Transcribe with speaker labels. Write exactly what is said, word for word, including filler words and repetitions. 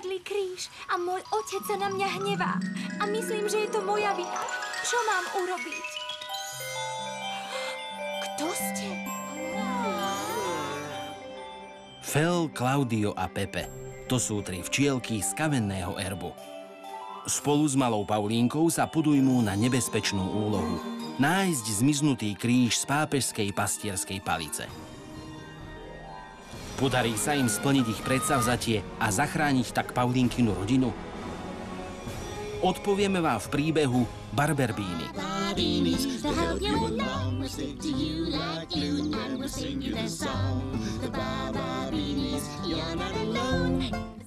Speaker 1: ukradli kríž a môj otec sa na mňa hnevá. A myslím, že je to moja vina. Čo mám urobiť? Kto ste?
Speaker 2: Fel, Claudio a Pepe. To sú tri včielky z kamenného erbu. Spolu s malou Paulínkou sa podujmú na nebezpečnú úlohu. Nájsť zmiznutý kríž z pápežskej pastierskej palice. Podarí sa im splniť ich predsavzatie a zachrániť tak Paulínkinu rodinu? Odpovieme vám v príbehu Barberbíny.
Speaker 3: To help you along, we'll stick to you like glue, and we'll sing you this song. The Barberbines, you're not alone.